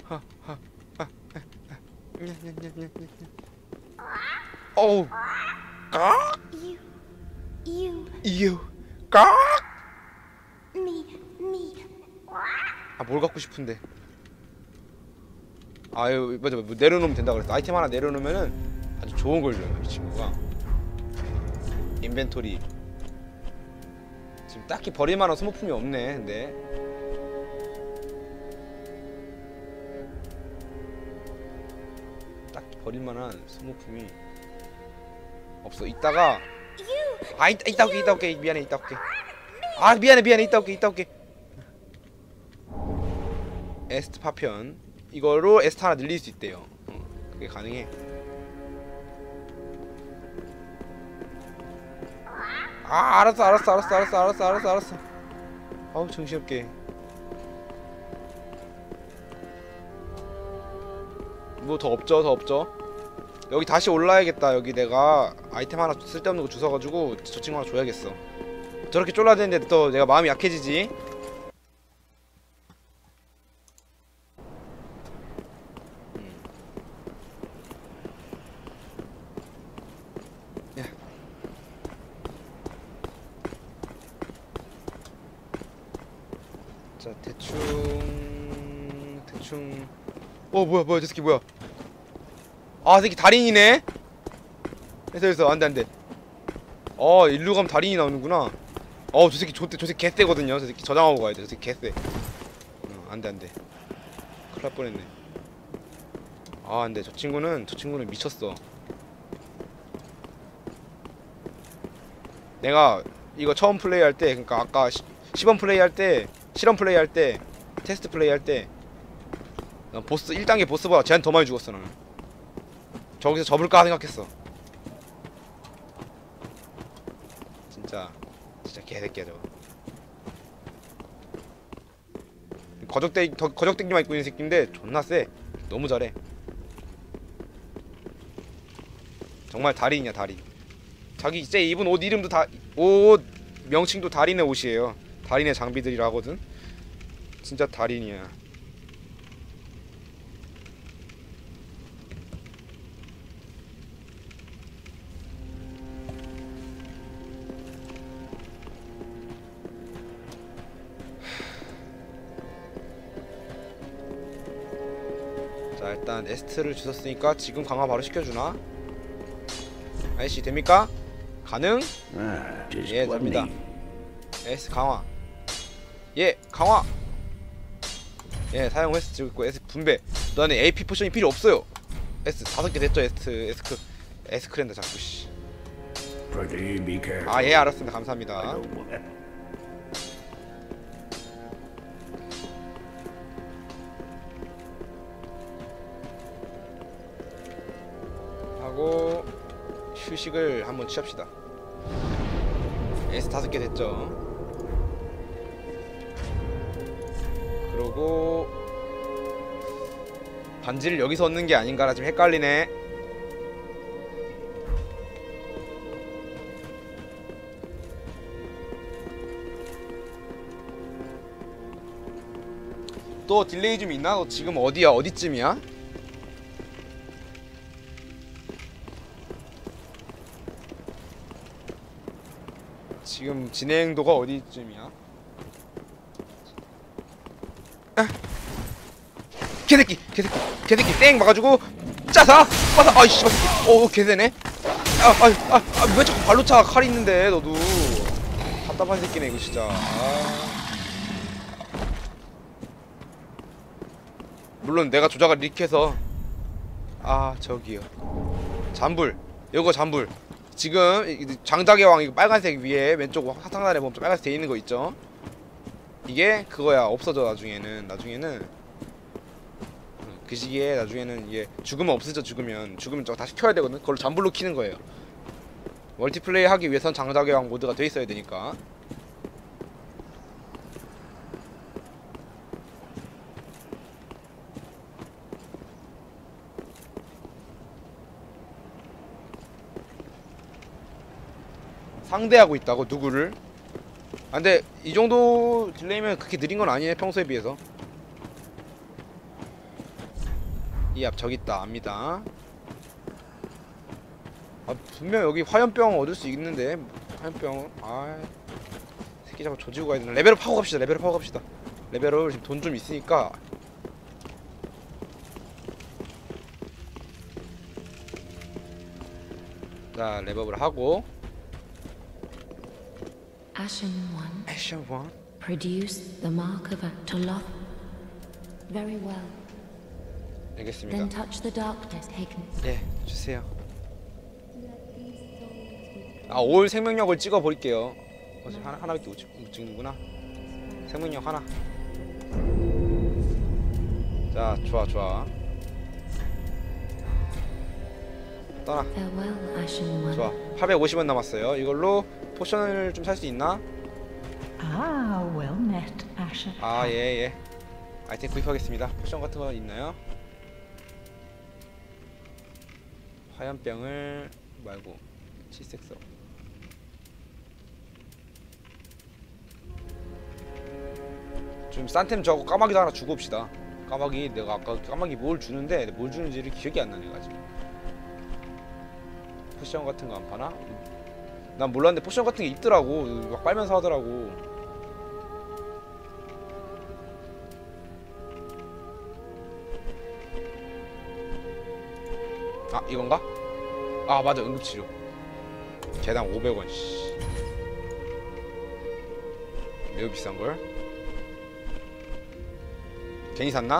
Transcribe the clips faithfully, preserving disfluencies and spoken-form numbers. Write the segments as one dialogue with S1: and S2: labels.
S1: 어우. 까?
S2: You, you,
S1: 이유. 까?
S2: me, me.
S1: 아, 뭘 갖고 싶은데. 아유, 맞아, 뭐 내려놓으면 된다 그랬어. 아이템 하나 내려놓으면은 아주 좋은 걸 줘요, 이 친구가. 인벤토리. 지금 딱히 버릴만한 소모품이 없네, 근데. 딱히 버릴만한 소모품이 없어. 이따가. 아, 이따, 이따 올게, 이따 올게. 미안해, 이따 올게. 아, 미안해, 미안해, 이따 올게, 이따 올게. 에스트 파편. 이거로 에스트 하나 늘릴 수 있대요. 어, 그게 가능해. 아, 알았어, 알았어, 알았어, 알았어, 알았어, 알았어, 알았어. 아우, 정신없게. 뭐 더 없죠, 더 없죠. 여기 다시 올라야겠다. 여기 내가 아이템 하나 쓸데없는 거 주워가지고 저 친구 하나 줘야겠어. 저렇게 쫄라대는데 또 내가 마음이 약해지지. 자, 대충 대충. 어, 뭐야 뭐야 저 새끼 뭐야. 아, 저 새끼 달인이네. 됐어 됐어. 안돼 안돼. 어, 일로 가면 달인이 나오는구나. 어, 저 새끼 좋대. 저 새끼 개쎄거든요. 저 새끼 저장하고 가야 돼. 저 새끼 개쎄. 어, 안돼 안돼. 큰일 날 뻔했네. 아, 안돼. 저 친구는 저 친구는 미쳤어. 내가 이거 처음 플레이할 때, 그러니까 아까 시, 시범 플레이할 때, 실험 플레이할 때, 테스트 플레이할 때, 난 보스 일 단계 보스보다 쟤한테 더 많이 죽었어. 나는 저기서 접을까 생각했어. 진짜 진짜 개새끼야 저거. 거적대 거적대기만 입고 있는 새끼인데 존나 쎄. 너무 잘해. 정말 달인이야 달인. 자기 이제 입은 옷 이름도 다, 옷 명칭도 달인의 옷이에요. 달인의 장비들이라 하거든. 진짜 달인이야. 자, 일단 에스트를 주셨으니까 지금 강화 바로 시켜주나? 아이씨 됩니까? 가능? 예, 됩니다. 에스 강화. 예, 강화. 예, 사용 에스 지고 있고. 에스 분배. 너네 에이피 포션이 필요 없어요. 에스 다섯 개 됐죠. 에스 에스크 에스크랜다 자꾸 씨. 아, 예, 알았습니다. 감사합니다. 하고 휴식을 한번 취합시다. 에스 다섯 개 됐죠. 그러고 반지를 여기서 얻는 게 아닌가라 지금 헷갈리네. 또 딜레이 좀 있나? 너 지금 어디야? 어디쯤이야? 지금 진행도가 어디쯤이야? 아! 개새끼! 개새끼! 개새끼 땡! 막아주고 짜사! 빠사! 아이 씨발 새끼! 어, 개새네? 아, 아, 아, 아, 왜 자꾸 발로 차? 칼 있는데 너도 답답한 새끼네 이거 진짜. 아. 물론 내가 조작을 이렇게 해서. 아, 저기요 잔불. 요거 잔불. 지금 장작의 왕 이거 빨간색 위에 왼쪽 상단에 보면 빨간색 돼 있는 거 있죠? 이게 그거야. 없어져 나중에는. 나중에는 그 시기에 나중에는 이게 죽으면 없어져. 죽으면 죽으면 저거 다시 켜야 되거든. 그걸 잔불로 키는 거예요. 멀티플레이 하기 위해선 장작의 왕 모드가 돼 있어야 되니까. 상대하고 있다고? 누구를? 아, 근데 이 정도 딜레이면 그렇게 느린 건 아니네 평소에 비해서. 이 앞 저기 있다 압니다. 아 분명 여기 화염병 얻을 수 있는데 화염병 아 새끼 자꾸 조지고 가야 되나. 레벨업 하고 갑시다. 레벨업 하고 갑시다. 레벨업 지금 돈 좀 있으니까. 자 레벨업을 하고
S3: Ashen one,
S1: 액션 원.
S3: produce the mark of Atoloth. Very well.
S1: 알겠습니다.
S3: Then touch the darkness, Hagen.
S1: 예 주세요. 아 올 생명력을 찍어 버릴게요. 어, 하나 하나밖에 못, 찍, 못 찍는구나. 생명력 하나. 자 좋아 좋아. 떠나.
S3: Farewell, Ashen one.
S1: 좋아. 팔백오십 원 남았어요. 이걸로 포션을 좀 살 수 있나?
S4: Ah, well met, Ashen.
S1: 아, 예, 예. 아이템 구입하겠습니다. 포션 같은 거 있나요? 화염병을 말고 칠색소. 좀 싼템 저거 까마귀도 하나 주고 옵시다. 까마귀 내가 아까 까마귀 뭘 주는데 뭘 주는지를 기억이 안 나네 가지고. 포션 같은 거 안 파나? 난 몰랐는데 포션 같은 게 있더라고. 막 빨면서 하더라고. 아 이건가? 아 맞아 응급치료 개당 오백 원 씨. 매우 비싼걸? 괜히 샀나?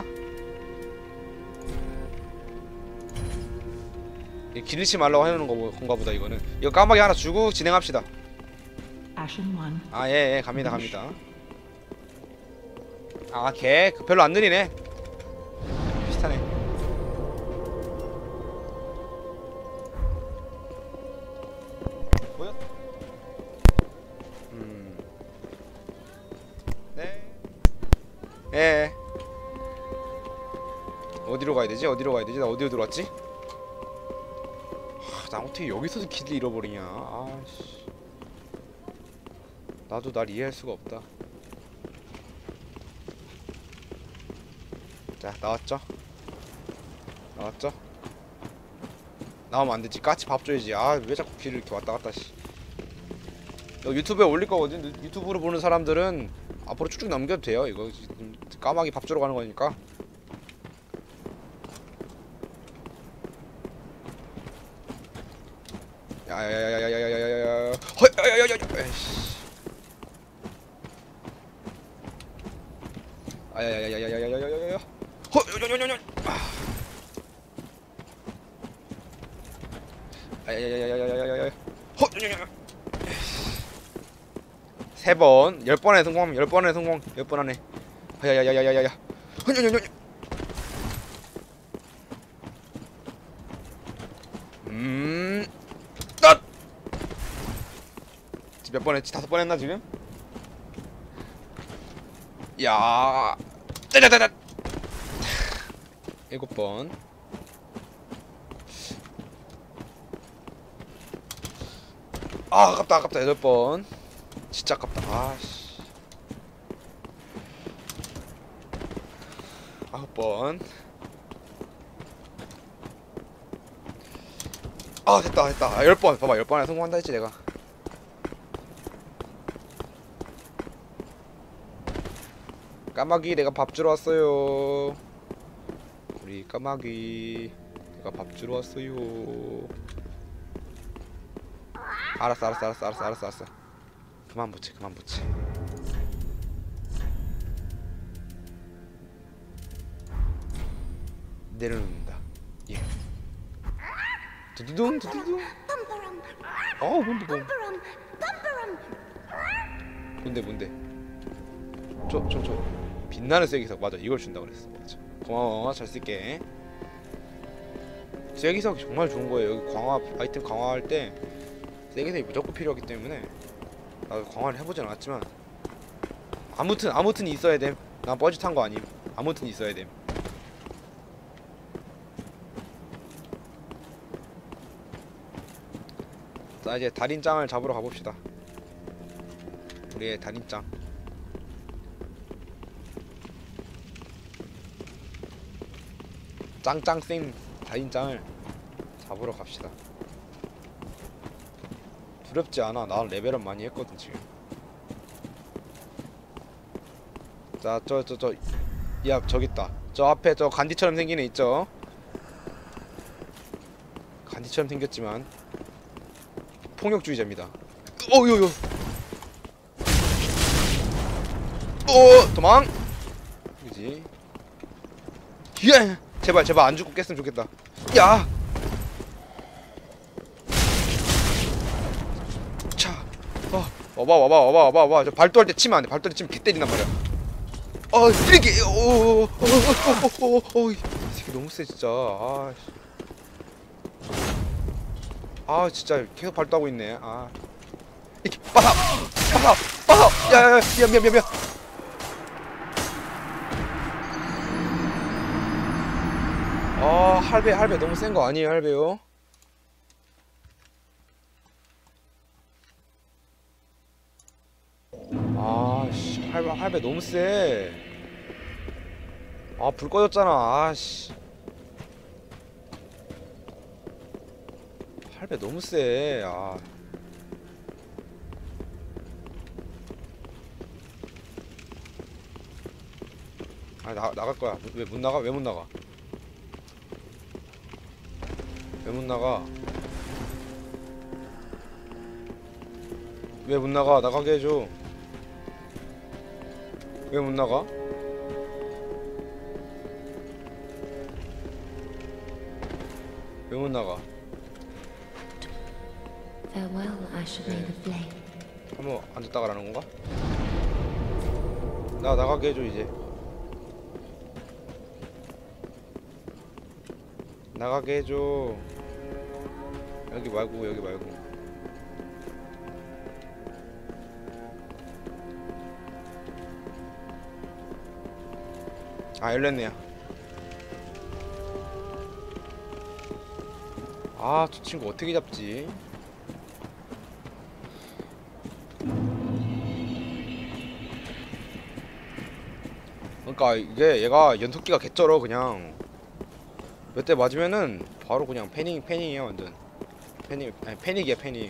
S1: 기르지 말라고 해놓는 거 건가 보다 이거는. 이거 까마귀 하나 주고 진행합시다.
S4: Ashen one.
S1: 아 예 예 갑니다 갑니다. 아 걔 별로 안 느리네. 비슷하네. 뭐야? 음. 네. 예. 어디로 가야 되지? 어디로 가야 되지? 나 어디로 들어왔지? 하, 나 어떻게 여기서도 길을 잃어버리냐? 아씨. 나도 날 이해할 수가 없다. 자 나왔죠? 나왔죠? 나오면 안 되지. 까치 밥 줘야지. 아 왜 자꾸 길을 이렇게 왔다 갔다 씨. 너 유튜브에 올릴 거거든. 유튜브로 보는 사람들은 앞으로 쭉쭉 넘겨도 돼요. 이거 지금 까마귀 밥 주러 가는 거니까. 야야야야야야야야야야. 허야야야야야. 에이씨. 아야야야야야야야야야야. 허야야야야야. 아야야야야야야야야. 허야야야야. 세 번, 열 번에 성공, 열 번에 성공, 열 번 안에. 야야야야야야야. 허야야야야. 음, 딱. 몇 번 했지? 다섯 번 했나 지금? 야, 짜자자자. 일곱 번. 아, 아깝다, 아깝다. 여덟 번. 진짜 아깝다. 아씨. 아홉 번. 아, 됐다, 됐다. 아, 열 번. 봐봐, 열 번에 성공한다 했지 내가. 까마귀 내가 밥 주러 왔어요. 우리 까마귀 내가 밥 주러 왔어요. 알았어 알았어 알았어 알았어 알았어 알았어. 그만 붙여 그만 붙여. 내려놓는다. 예. 두두둥 두두둥.
S2: Bumperum,
S1: 어 뭔데 뭔
S2: bumperum, bumperum.
S1: 뭔데 뭔데. 저 저 저 빛나는 쐐기석 맞아. 이걸 준다 그랬어. 맞아. 고마워 잘 쓸게. 쐐기석 정말 좋은 거예요. 여기 강화 아이템 강화할 때 쐐기석이 무조건 필요하기 때문에 나도 강화를 해보진 않았지만 아무튼 아무튼 있어야 됨. 난 뻘짓한 거 아님. 아무튼 있어야 됨. 자 이제 달인짱을 잡으러 가봅시다. 우리의 달인짱. 짱짱쌤 다인짱을 잡으러 갑시다. 두렵지 않아. 나 레벨업 많이 했거든 지금. 자, 저 저 저 야, 저기 있다. 저 앞에 저 간디처럼 생긴 애 있죠? 간디처럼 생겼지만 폭력주의자입니다. 어유유. 어, 도망. 그지? 예. 제발 제발 안 죽고 깼으면 좋겠다. 야. 차. 어, 와봐 와봐 와봐 와봐 와봐. 저 발도할 때 치면 안 돼. 발도할 때 치면 개 때린단 말이야. 어, 이렇게. 오오오오오오. 이 새끼 너무 세 진짜. 아. 아, 진짜 계속 발도하고 있네. 아. 이렇게 빠사. 빠사. 빠사. 야, 야, 야, 미안 미안 미안 미안. 아, 할배 할배 너무 센 거 아니에요, 할배요? 아, 씨, 할배 할배 너무 세. 아, 불 꺼졌잖아. 아, 씨. 할배 너무 세. 아. 아, 나 나갈 거야. 왜 못 나가? 왜 못 나가? 왜 못 나가? 왜 못 나가? 나가게 해줘. 왜 못 나가? 왜 못 나가?
S3: Farewell, Ashen Maid of Flame.
S1: 한번 앉았다 가라는 건가? 나 나가게 해줘 이제. 나가게 해줘. 여기 말고 여기 말고. 아, 열렸네요. 아, 저 친구 어떻게 잡지? 그러니까 이게 얘가 연속기가 개쩔어. 그냥 몇 대 맞으면은 바로 그냥 패닝 패닝이야 완전. 패닉, 아니 패닉이야 패닉.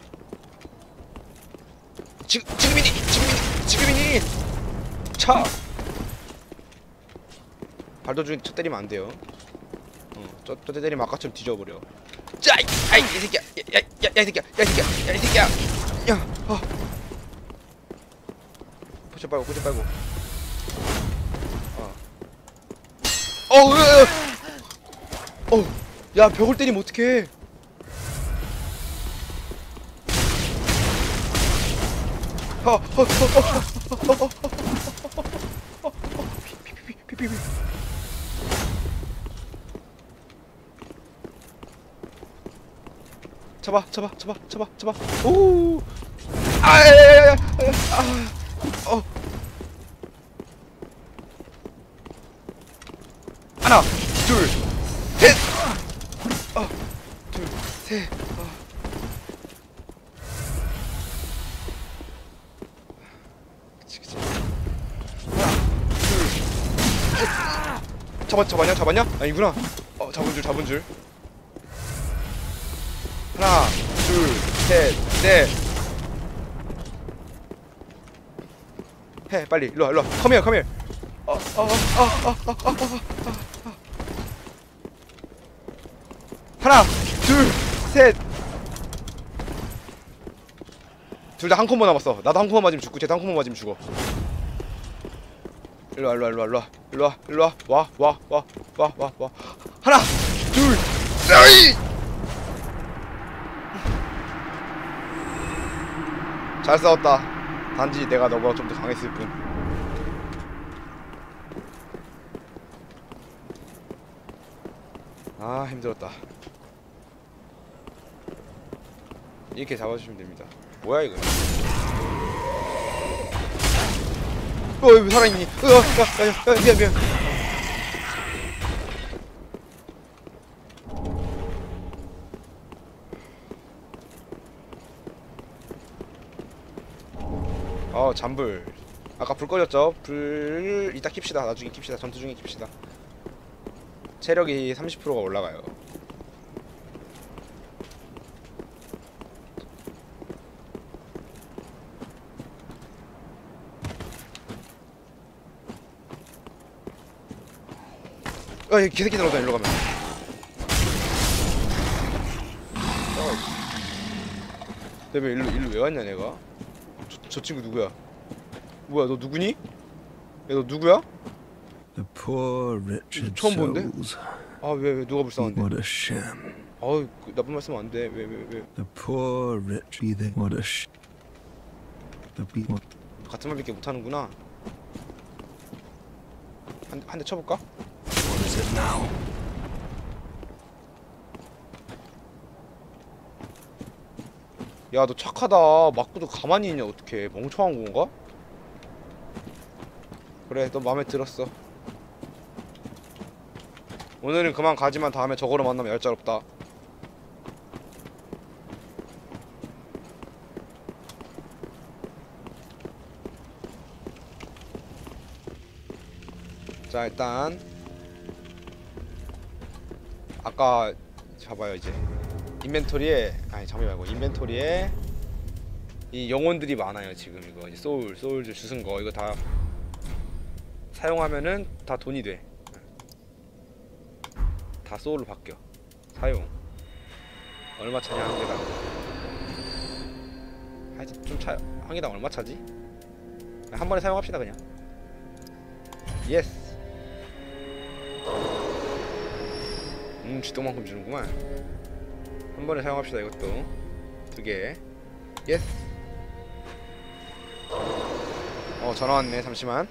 S1: 지금 지금이니 지금이니 지금이니. 차. 발도 중에 쳐 때리면 안 돼요. 어, 저, 저 때리면 아까처럼 뒤져버려. 짜, 아이, 이 새끼야, 야, 야, 야, 야, 이 새끼야, 야, 이 새끼야, 야, 이 새끼야, 야, 어. 고쳐 빨고, 고쳐 빨고. 어. 어우, 어, 야, 벽을 때리면 어떡해? 어, 어, 어, 어, 어, 어, 어, 어, 어, 피피피피피피. 잡아, 잡아, 잡아, 잡아, 잡아. 오, 아야야야야, 아, 어. 하나, 둘, 셋. 어, 둘, 셋. 어. 그치, 그치. 하나, 둘, 셋. 잡았, 잡았냐, 잡았냐? 아니구나. 어, 잡은 줄, 잡은 줄. 하나, 둘, 셋, 넷. 해, 빨리. 일로와, 일로와. 컴히어, 컴히어. 어, 어, 어, 어, 어, 어, 어, 어, 어. 하나, 둘, 셋. 둘 다 한 콤보 남았어. 나도 한 콤보 맞으면 죽고, 쟤도 한 콤보 맞으면 죽어. 일로와, 일로와, 일로와, 일로와, 일로와, 일로와. 와, 와, 와, 와, 와, 와. 하나, 둘, 셋. 잘 싸웠다. 단지 내가 너보다 좀 더 강했을 뿐. 아, 힘들었다. 이렇게 잡아주시면 됩니다. 뭐야 이거? 어, 왜 살아있니? 으아, 야, 야, 야, 미안, 미안. 어, 잠불. 아까 불 꺼졌죠? 불 이따 킵시다. 나중에 킵시다. 전투 중에 킵시다. 체력이 삼십 퍼센트가 올라가요. 아, 이 개새끼 들어오다 일로 가면. 내가 일로 일로 왜 왔냐 내가? 저, 저 친구 누구야? 뭐야 너 누구니? 야 너 누구야?
S5: The poor wretched
S1: 처음 보는데?
S5: souls.
S1: 아 왜 왜 누가 불쌍한데?
S5: What a shame.
S1: 아우 그 나쁜 말씀 안 돼. 왜 왜 왜?
S5: The poor wretched. They what a sh. The people.
S1: 같은 말밖에 못 하는구나. 한 한 대 쳐볼까?
S5: What is it now?
S1: 야 너 착하다. 맞고도 가만히 있냐 어떡해. 멍청한 건가? 그래 너 마음에 들었어. 오늘은 그만 가지만 다음에 저거로 만나면 얄짤없다. 자 일단 아까 잡아요 이제 인벤토리에 아니 잠이 말고 인벤토리에 이 영혼들이 많아요 지금. 이거 이제 소울 소울 주순 거 이거 다 사용하면은 다 돈이 돼. 다 소울로 바뀌어. 사용 얼마 차냐 한 개당. 하여튼 좀 차. 한 개당 얼마 차지? 한 번에 사용합시다 그냥. 예스. 음 쥐똥만큼 주는구만. 한 번에 사용합시다 이것도. 두 개. 예스. 어 전화 왔네. 잠시만.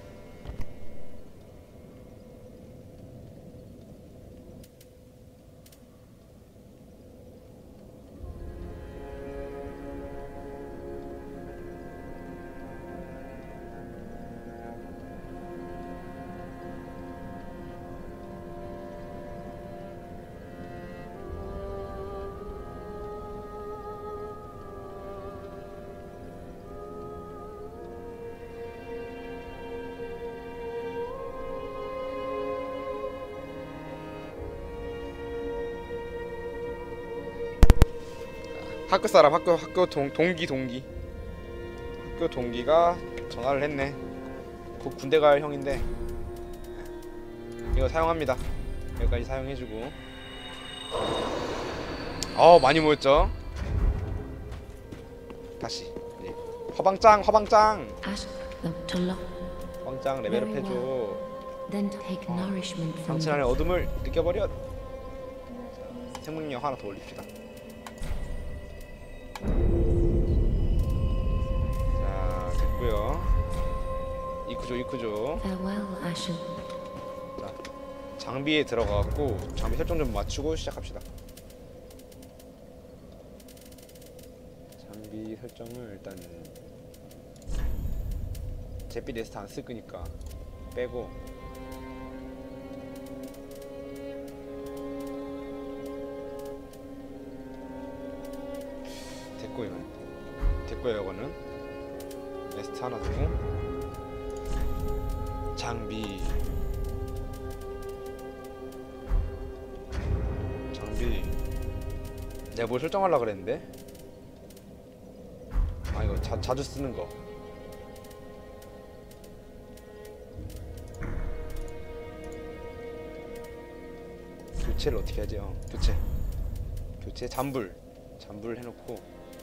S1: 학교 사람 학교 학교 동, 동기 동기 학교 동기가 전화를 했네. 곧 군대 갈 형인데 이거 사용합니다. 여기까지 사용해주고. 어 많이 모였죠. 다시 네. 화방짱 화방짱
S3: Ask them to lock.
S1: 화방짱 레벨업
S3: Very
S1: 해줘.
S3: Then take nourishment from
S1: 당신 안에
S3: them.
S1: 어둠을 느껴버려. 생명력 하나 더 올립시다. 자 됐고요. 이쿠조 이쿠조.
S3: Farewell, Ashen.
S1: 자 장비에 들어가갖고 장비 설정 좀 맞추고 시작합시다. 장비 설정을 일단 잿빛 레스트 안 쓸 거니까 빼고. 됐고요. 됐고요. 이거는 레스트 하나 두고 장비 장비 내가 뭘 설정하려고 그랬는데 아 이거 자, 자주 쓰는 거 교체를 어떻게 하지? 어, 교체 교체 잠불 잠불 해놓고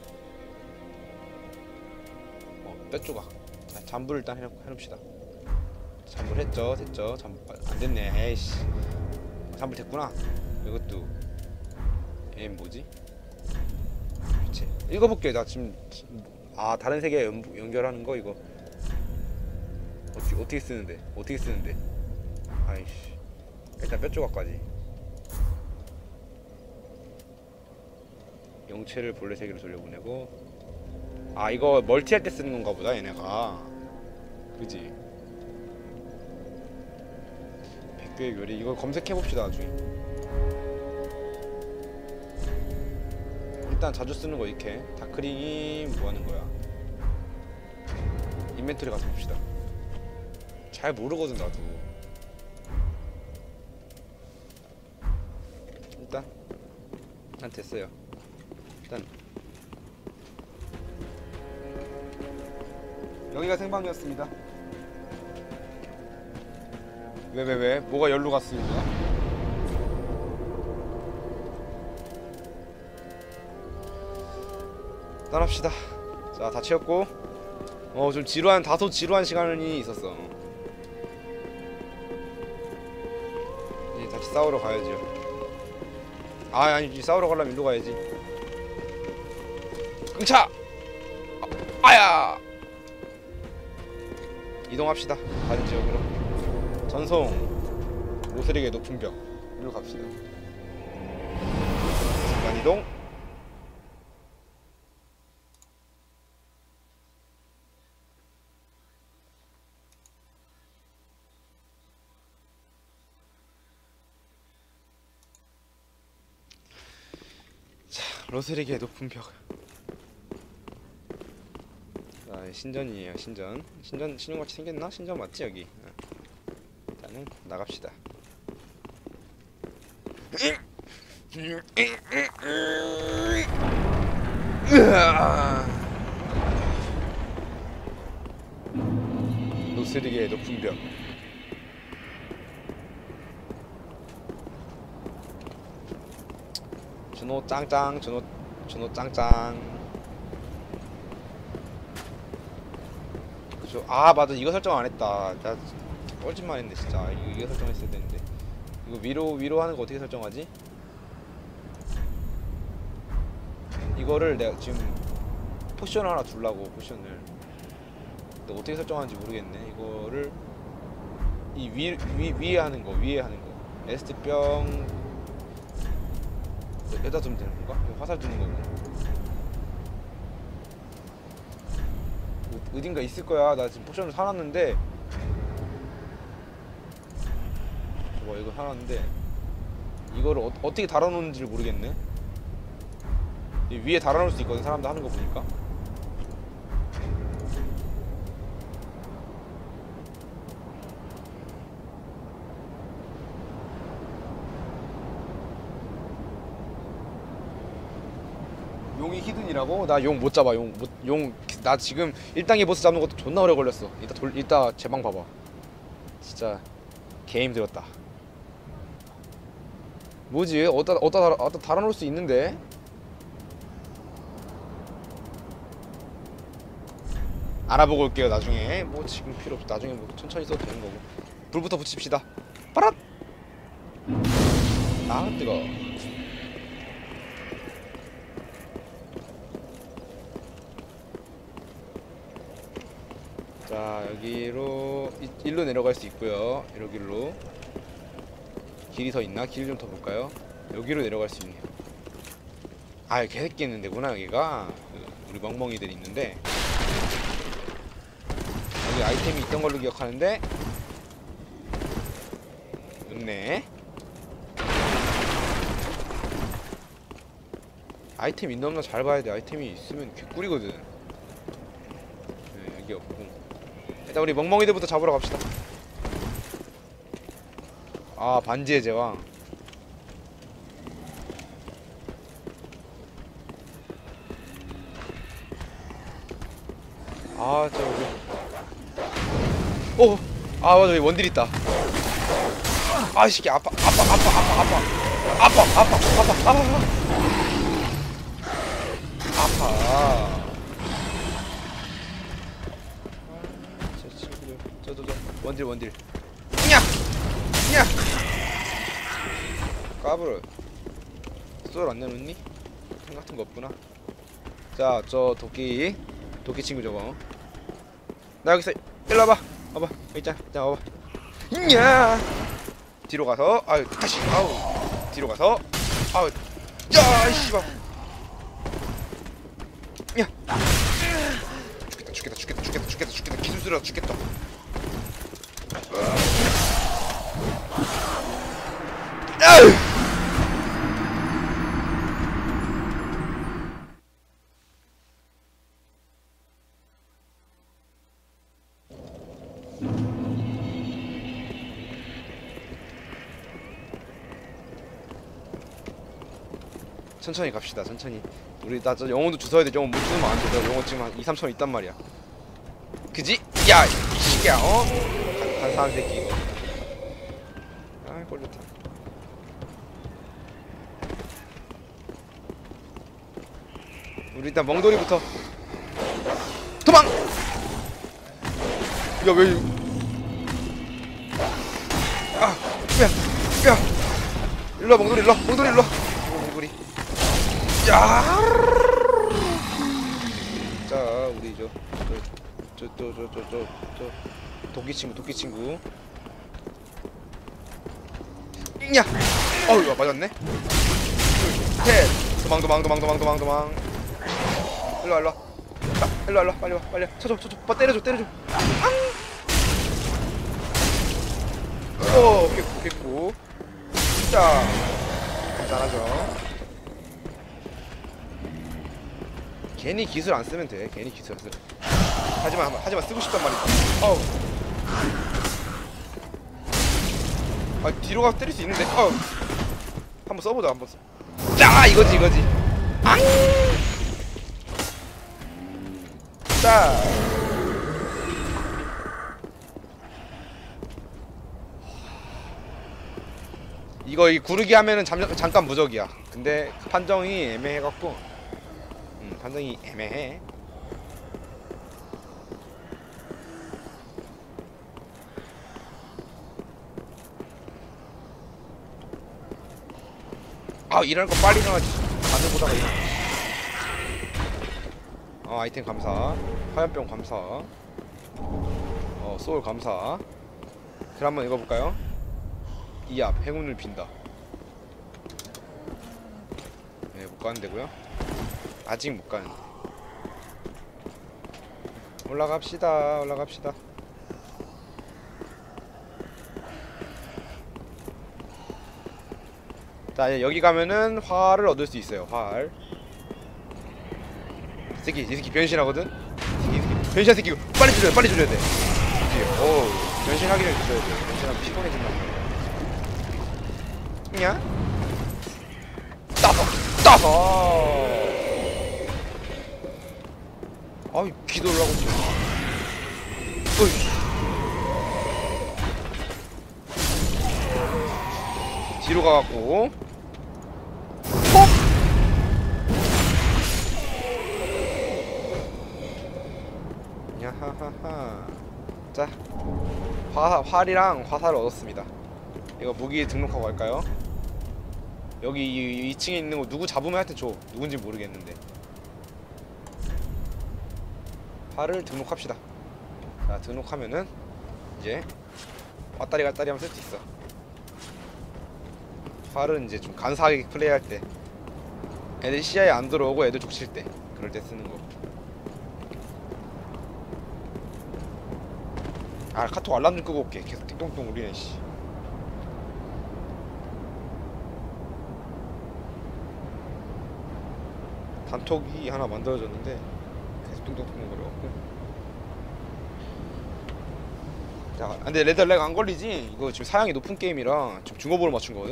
S1: 어, 뼈조각. 자, 잠불 일단 해놓, 해놓읍시다. 잠불 했죠? 됐죠? 잠불 안 됐네. 에이씨. 잠불 됐구나. 이것도 얘 뭐지? 교체. 읽어볼게. 나 지금 아 다른 세계 연, 연결하는 거 이거 어떻게 어떻게 쓰는데? 어떻게 쓰는데? 아이씨. 일단 뼈조각까지. 영체를 본래 세계로 돌려보내고. 아 이거 멀티할 때 쓰는 건가 보다 얘네가. 그지? 백교의 요리 이거 검색해봅시다 나중에. 일단 자주 쓰는 거 이렇게. 다크링이 뭐하는 거야? 인벤토리 가서 봅시다. 잘 모르거든 나도. 일단 일단 됐어요. 일단 여기가 생방이었습니다. 왜 왜 왜? 뭐가 열로 갔습니까? 떠납시다. 자, 다 채웠고 어 좀 지루한 다소 지루한 시간이 있었어. 이제 다시 싸우러 가야죠. 아 아니지, 싸우러 가려면 일로 가야지. 끙차! 아, 아야! 이동합시다. 다른 지역으로. 전송 로스릭의 높은 벽 일로 갑시다. 순간 이동. 자, 로스릭의 높은 벽. 자, 신전이에요. 신전. 신전 신전같이 생겼나? 신전 맞지 여기? 일단은 나갑시다. 로스릭의 높은 벽. 준호 짱짱, 준호 준호 짱짱. 그죠? 아 맞아, 이거 설정 안 했다. 나 뻘짓만 했네 진짜. 이거 이거 설정했어야 되는데. 이거 위로 위로 하는 거 어떻게 설정하지? 이거를 내가 지금 포션을 하나 둘라고. 포션을 근데 어떻게 설정하는지 모르겠네. 이거를 이 위 위 위에 하는 거, 위에 하는 거. 에스트병 여기다 두면 되는 건가? 화살 주는 거고. 어, 어딘가 있을 거야. 나 지금 포션을 사놨는데. 뭐 이거 사놨는데 이거를 어, 어떻게 달아놓는지를 모르겠네. 이 위에 달아놓을 수 있거든, 사람들 하는 거 보니까. 용이 히든이라고? 나 용 못 잡아. 용 못, 용, 나 지금 일 단계 보스 잡는 것도 존나 오래 걸렸어. 이따 돌, 이따 제 방 봐봐. 진짜 개 힘들었다. 뭐지? 어디다 어디다 달아, 어디다 달아놓을 수 있는데? 알아보고 올게요 나중에. 뭐 지금 필요 없어. 나중에 뭐 천천히 써도 되는 거고. 불부터 붙입시다. 빠랏! 아 뜨거. 자 여기로 이, 일로 내려갈 수 있고요. 여기로 길이 더 있나? 길 좀 더 볼까요? 여기로 내려갈 수 있네요. 아 개새끼 있는 데구나 여기가. 그, 우리 멍멍이들이 있는데 여기 아이템이 있던 걸로 기억하는데 없네. 아이템 있나 없나 잘 봐야 돼. 아이템이 있으면 개꿀이거든. 네, 여기 없고. 일단 우리 멍멍이들부터 잡으러 갑시다. 아 반지의 제왕. 아 저기 오! 아 맞아 여기 원딜 있다. 아 이새끼 아파 아파 아파 아파 아파 아파 아파 아파 아파 아파. 저 친구들 저저 저 원딜 원딜 냐! 냐! 까불어. 쏠 안 내놓니? 템 같은 거 없구나. 자 저 도끼 도끼 친구 저거. 나 여기 있어. 일로 와봐. 와봐. 여기 있잖아. 자 와봐. 냐! 뒤로 가서 아유 다시 아우 뒤로 가서 아우 야 씨발 야 죽겠다 죽겠다 죽겠다 죽겠다 죽겠다 죽겠다 기술수라 죽겠다. 아유 천천히 갑시다. 천천히. 우리 나 저 영혼도 주워야 돼. 영혼 못 주면 안 돼. 나 영혼 지금 한 이, 삼천 있단 말이야. 그지? 야, 이 새끼야. 어? 간- 간사한 새끼 이거. 아, 꼴렸다. 우리 일단 멍돌이부터 도망! 야, 왜 아, 야, 야, 일로 와, 멍돌이, 일로 와, 멍돌이, 일로 와. 멍돌이. 야, 자, 우리 저, 저, 저, 저, 저, 저, 저, 저, 도끼 친구, 도끼 친구. 야, 어우, 야, 맞았네. 둘, 셋, 도망, 도망, 도망, 도망, 도망, 도망. 일로 와, 일로 와. 아, 일로 와, 일로 와, 빨리 와, 빨리 와. 쳐줘, 쳐줘, 오빠 때려줘, 때려줘. 오, 오케이, 오케이, 고. 자, 간단하죠. 괜히 기술 안 쓰면 돼. 괜히 기술 안 쓰. 하지만 하지만 쓰고 싶단 말이야. 어우. 아, 뒤로 가서 때릴 수 있는데. 어우. 한번 써보자, 한번 써. 자, 이거지, 이거지. 앙. 자. 이거 이 구르기 하면은 잠, 잠깐 무적이야. 근데 판정이 애매해갖고. 음, 판정이 애매해. 아, 일하는 거 빨리 일어나지. 반응 보다가 일어나. 어, 아이템 감사. 화염병 감사. 어, 소울 감사. 그럼 한번 읽어볼까요? 이 앞 행운을 빈다. 네, 못 가는 데고요. 아직 못 가는 데. 올라갑시다. 올라갑시다. 자, 여기 가면은 활을 얻을 수 있어요. 활. 이 새끼, 이 새끼 변신하거든. 이 새끼, 이 새끼 변신한 새끼 빨리 줄여야 돼. 빨리 줄여야 돼. 그치? 오, 변신하기를 줄여야 돼. 변신하면 피곤해진단 말이야. 냐? 따서! 따서! 아이, 기도를 하고 있죠. 어이. 뒤로 가갖고 톡! 야하하하. 자, 화, 활이랑 화살을 얻었습니다. 이거 무기 등록하고 갈까요? 여기 이, 이 층에 있는 거 누구 잡으면 하여튼 줘. 누군지 모르겠는데. 활을 등록합시다. 자, 등록하면은 이제 왔다리 갔다리 하면 쓸 수 있어. 활은 이제 좀 간사하게 플레이할 때, 애들 시야에 안 들어오고 애들 족칠 때, 그럴 때 쓰는 거. 아, 카톡 알람 좀 끄고 올게. 계속 띵동띵 울리네 씨. 단톡이 하나 만들어졌는데 계속 띵동띵 거려갖고. 자, 근데 레드 렉 안 걸리지? 이거 지금 사양이 높은 게임이라 지금 중어보를 맞춘 거거든?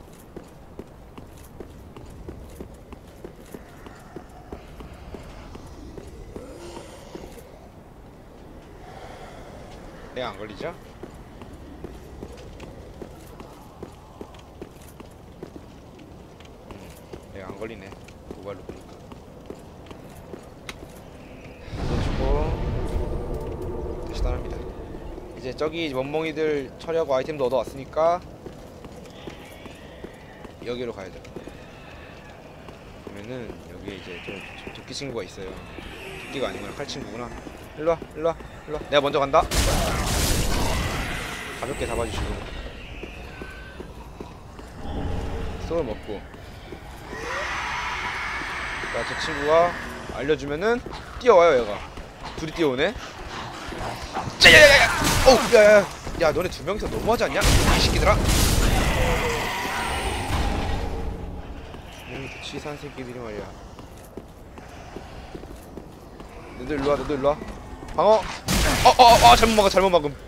S1: 렉 안 걸리죠? 음, 렉 안 걸리네. 모바일로 보니까. 넣어주고 다시 떠납니다. 이제 저기 멍멍이들 처리하고 아이템도 얻어왔으니까 여기로 가야죠. 그러면은 여기에 이제 저, 저 도끼 친구가 있어요. 도끼가 아니구나, 칼 친구구나. 일로와, 일로와, 일로와. 내가 먼저 간다. 가볍게 잡아주시고 소울 먹고. 자, 저 친구가 알려주면은 뛰어와요. 얘가 둘이 뛰어오네. 짜야야야야! 어우, 야야야! 야, 너네 두 명이서 너무하지 않냐? 이 새끼들아! 음, 치사한 새끼들이 말이야. 너들 일로와, 너들 일로와. 방어! 어, 어, 어, 잘못 막음, 잘못 막음.